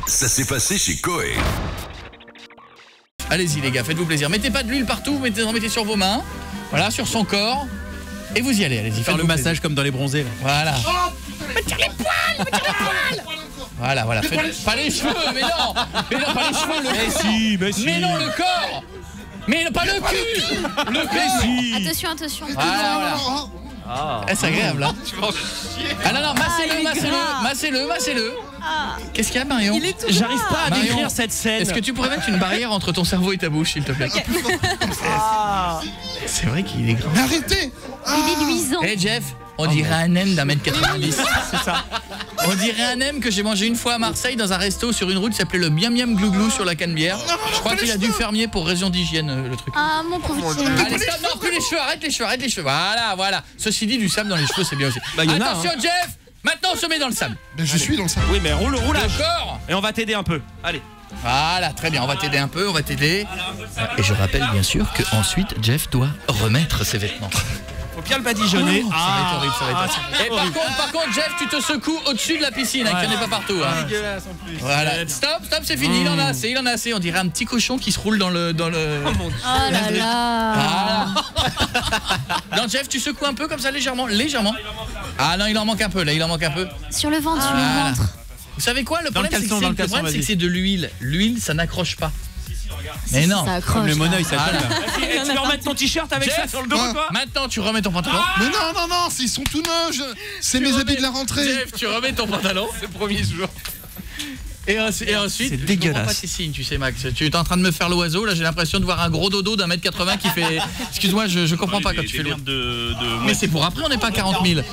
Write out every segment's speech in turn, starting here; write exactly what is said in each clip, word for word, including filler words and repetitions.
Ça s'est passé chez Coé. Allez-y les gars, faites-vous plaisir. Mettez pas de l'huile partout, mettez, en mettez sur vos mains. Voilà, sur son corps. Et vous y allez, allez-y. Faire le massage plaisir. Comme dans les bronzés. Là. Voilà. Oh, me tire les poils, me tire les poils. Voilà, voilà. Faites... Pas, les pas les cheveux, mais non. Mais non, pas les cheveux, le mais corps. Si, mais si. Mais non, le corps. Mais non, pas le cul. Le corps. Si. Attention, attention. Voilà, voilà. Ah, c'est agréable, hein. Tu vas en chier. Ah non, non, massez-le, ah, massez-le, massez-le, massez-le. Ah. Qu'est-ce qu'il y a, Marion? J'arrive pas à Marion, décrire cette scène. Est-ce que tu pourrais mettre une barrière entre ton cerveau et ta bouche, s'il te plaît? Okay. Ah. C'est vrai qu'il est grand. Mais arrêtez. Il est luisant. Hé hey Jeff, on dirait un M d'un mètre quatre-vingt-dix. C'est ça. On dirait un M que j'ai mangé une fois à Marseille dans un resto sur une route qui s'appelait le Miam Miam Glouglou sur la Canebière. Je crois qu'il a dû fermer pour raison d'hygiène le truc. Ah mon pauvre petit. Allez, stop, non, plus les cheveux, arrête les cheveux, arrête les cheveux. Voilà, voilà. Ceci dit, du sable dans les cheveux, c'est bien aussi. Bah, y en a, attention hein. Jeff, maintenant on se met dans le sable. Mais je suis dans le sable. Oui, mais roule, roulage. Le corps. Et on va t'aider un peu. Allez. Voilà, très bien, on va t'aider un peu, on va t'aider. Et je rappelle bien sûr que ensuite Jeff doit remettre ses vêtements. Faut bien le badigeonner. Oh, ah, ça va être horrible, ça va être horrible. Ah, Et par contre, par contre, Jeff, tu te secoues au-dessus de la piscine, hein, qu'il n'y en ait pas partout. Hein. Dégueulasse en plus. Voilà, stop, stop, c'est fini, mmh. il en a assez, il en a assez. On dirait un petit cochon qui se roule dans le... Dans le... Oh mon Dieu. Oh là là. Ah. Non, Jeff, tu secoues un peu comme ça, légèrement, légèrement. Ah non, il en manque un peu, là, il en manque un peu. Sur le ventre, sur Voilà. le ventre. Vous savez quoi, le Dans problème, le caleçon, c'est dans le que c'est caleçon, que c'est de l'huile. L'huile, ça n'accroche pas. Mais non. Ça accroche. Comme le monoeil, ça Voilà. colle. Et tu veux remettre ton t-shirt avec Jeff, ça sur le dos, ouais. quoi? Maintenant, tu remets ton pantalon. Mais non, non, non, ils sont tout neufs. je- C'est Tu mes remets- habits de la rentrée. Jeff, tu remets ton pantalon. C'est le premier jour. Et, ensuite, et ensuite C'est je dégueulasse. comprends pas tes signes, tu sais, Max. Tu es en train de me faire l'oiseau. Là, j'ai l'impression de voir un gros dodo d'un mètre quatre-vingts qui fait. Excuse-moi, je, je comprends pas quand tu fais le. de, de... Mais c'est pour après, on n'est pas à quarante mille.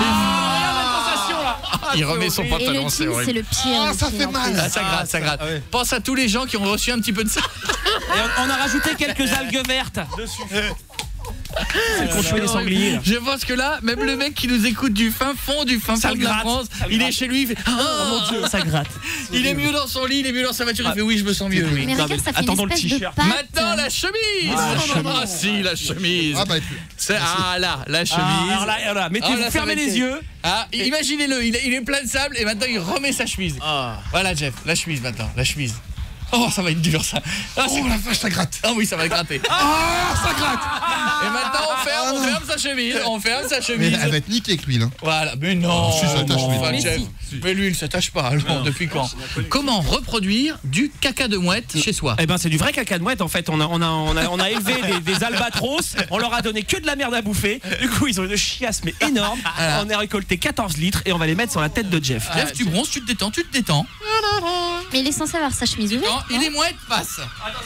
Il remet son Et pantalon, le c'est jean, c'est horrible. le pire. Ah, ça aussi, fait en mal. plus. Ah, ça gratte, ça gratte. Ah ouais. Pense à tous les gens qui ont reçu un petit peu de ça. Et on, on a rajouté quelques algues vertes dessus. C'est pour tuer les sangliers. Là. Je pense que là, même le mec qui nous écoute du fin fond, du fin Ça fond le de la gratte, France, ça le il gratte. est chez lui, il fait oh, mon Dieu, ça gratte. Il est mieux dans son lit, il est mieux dans sa voiture, il fait oui, je me sens mieux. Oui. Mais regarde, ça fait Attendons une le espèce de t-shirt. pâte. Maintenant la chemise. Ah, la chemise. Ah, si, la chemise. Ah bah, C'est ah là, la chemise. Ah, alors là, alors là, mettez-vous, Ah, là, ça fermez va les être- yeux. Ah, imaginez-le, il est, il est plein de sable et maintenant il remet sa chemise. Ah. Voilà Jeff, la chemise maintenant, la chemise. Oh, ça va être dur ça. Ah, c'est- oh la vache, ça gratte. ah oui, ça va gratter. Ah, ça gratte. Et maintenant on ferme, on ferme sa chemise, on ferme sa Mais chemise. elle va être niquée avec l'huile. Hein. Voilà, mais non. Si, ça tâche, enfin, mais Jeff, si. mais l'huile, ça tâche pas. Alors, depuis quand? Comment reproduire du caca de mouette chez soi? Eh ben c'est du vrai caca de mouette en fait. On a, on a, on a, on a élevé des, des albatros. On leur a donné que de la merde à bouffer. Du coup ils ont une chiasse mais énorme. Voilà. On a récolté quatorze litres et on va les mettre sur la tête de Jeff. Jeff, tu bronzes, tu te détends, tu te détends. Mais il est censé avoir sa chemise ouverte. Quand il est mouette, passe.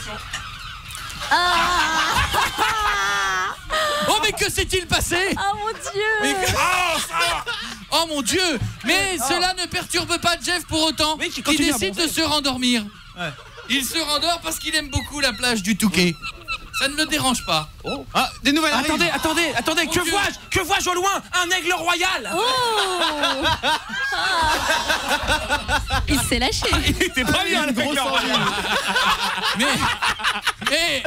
Oh, mais que s'est-il passé? Oh mon dieu. Mais que- Oh mon Dieu! Mais cela ne perturbe pas Jeff pour autant. Oui, qui Il continue à décide de bronzer. se rendormir. Il se rendort parce qu'il aime beaucoup la plage du Touquet. Ça ne le dérange pas. Ah, des nouvelles. Attendez, arrivent. attendez, attendez. Mon Que Dieu. vois-je? Que vois-je au loin? Un aigle royal. Oh. Il s'est lâché. Il était pas bien le aigle royal. Mais, mais,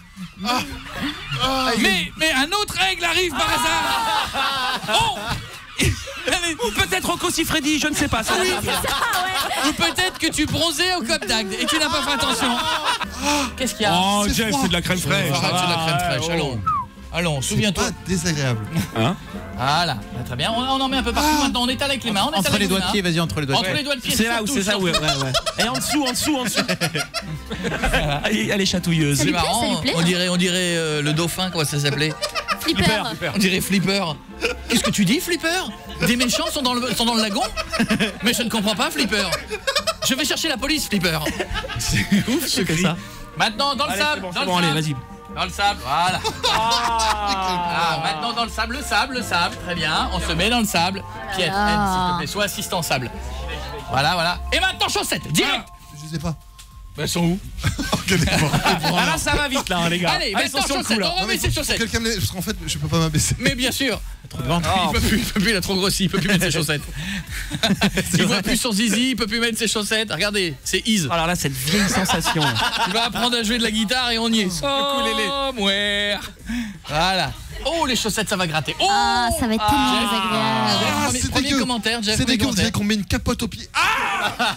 mais, mais un autre aigle arrive par hasard. Oh! Ou peut-être Rocco Siffredi, je ne sais pas. Ça, Ou peut-être que tu bronzais au Cop d'Agde et tu n'as pas fait attention. Qu'est-ce qu'il y a? Oh, C'est Jeff, froid. c'est de la crème fraîche. Arrête, c'est de la crème fraîche. oh. Allons, allons, C'est souviens-toi. pas désagréable. Voilà, très bien. On, on en met un peu partout. Maintenant, on étale avec les mains. On étale Entre avec les doigts mains. de pied, vas-y, entre les doigts de Entre pied. les doigts de pied. C'est là où surtout, c'est ça, ouais, surtout. ouais, ouais. Et en dessous, en dessous, en dessous. Elle elle est chatouilleuse. Ça C'est lui plaît, ça marrant. lui plaît, On hein. dirait, on dirait euh, le dauphin, comment ça s'appelait? Flipper. On dirait Flipper. Qu'est-ce que tu dis, Flipper? Des méchants sont dans le, sont dans le lagon? Mais je ne comprends pas, Flipper. Je vais chercher la police, Flipper. C'est ouf ce que ça. Maintenant, dans le Allez, sable. c'est bon, dans c'est le bon, allez, sable. vas-y. Dans le sable, voilà. Ah, maintenant dans le sable, le sable, le sable. Très bien. On se met dans le sable. Piette, là. Anne, s'il te plaît, sois assistant sable. Voilà, voilà. Et maintenant, chaussettes, direct. Je sais pas. Bah, elles sont où? Ah là, ça va vite, là, hein, les gars. Allez, Ah, ils sont maintenant, sur le coup, chaussettes. là. On remet ses chaussettes. Quelqu'un me les- parce qu'en fait, je peux pas m'abaisser. Mais bien sûr. Trop de ventre. Il peut plus, il peut plus, il a trop grossi, il peut plus mettre ses chaussettes. Il voit plus son zizi, il peut plus mettre ses chaussettes. Regardez, c'est Ease. Alors là, cette vieille sensation. là. Il va apprendre à jouer de la guitare et on y est. Oh, mouais. Voilà. Oh, les chaussettes, ça va gratter. Oh, Ah, ça va être tellement Jeff. désagréable. Jeff, Ah, premier, c'est premier dégueu. commentaire, Jeff. C'est premier dégueu, on dirait commentaire. qu'on met une capote au pied. Ah,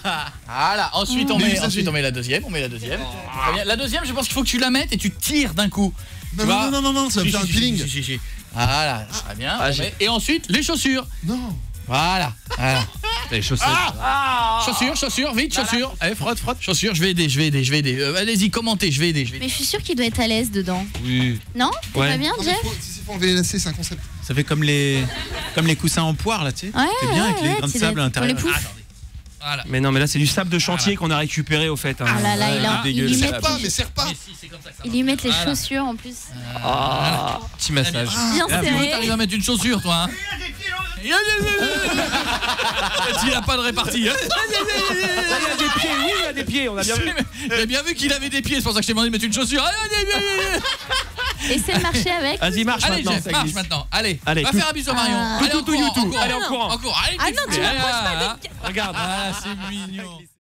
Voilà, ensuite on Mais met, ça, ensuite c'est- on met la deuxième, on met la deuxième. Très bien. La deuxième, je pense qu'il faut que tu la mettes et tu tires d'un coup. Non, Tu non, vois non, non, non, ça va Si, faire si, un si, peeling. si, si, si. Voilà, très bien. Ah, On j'ai- met- Et ensuite, les chaussures. Non. Voilà. voilà. Les chaussettes. Ah chaussures, chaussures, vite, chaussures. Allez, frotte, frotte. Chaussures, je vais aider, je vais aider, je vais aider. Euh, Allez-y, commentez, je vais aider, je vais aider. Mais je suis sûre qu'il doit être à l'aise dedans. Oui. Non? T'es Ouais. pas bien, Non, mais Jeff? faut, si c'est faut enlever les lacets, c'est un concept. Ça fait comme les comme les coussins en poire là, tu sais. Ouais, C'est bien ouais, avec les ouais, grains de tu sable dois- à l'intérieur. pour les poufs. Attendez. Voilà. Mais non, mais là c'est du sable de chantier qu'on a récupéré au fait. hein. Ah là là, il a- Ouais, il dégueu, lui c'est met- la- Pas, mais serre pas. Mais si, c'est comme ça que ça Ils marche. lui mettent les Voilà. chaussures en plus. Ah. Petit massage. Bien Ah, puis, serré. t'arrives à mettre une chaussure, toi, hein. Il a pas de répartie. Hein. Il y a des pieds, oui, il y a des pieds, on a bien vu. J'ai bien vu qu'il avait des pieds, c'est pour ça que je t'ai demandé de mettre une chaussure. Essaie de marcher avec. Vas-y, marche Allez, maintenant. Jeff, ça marche glisse. maintenant. Allez, Allez, va tout- faire un bisou à Marion. Ah. Allez, en Tout, tout, courant, tout, en tout. courant. Allez, en courant. En courant. Allez, Ah tu non, fais. tu m'approches Ah, Regarde. Ah, c'est mignon.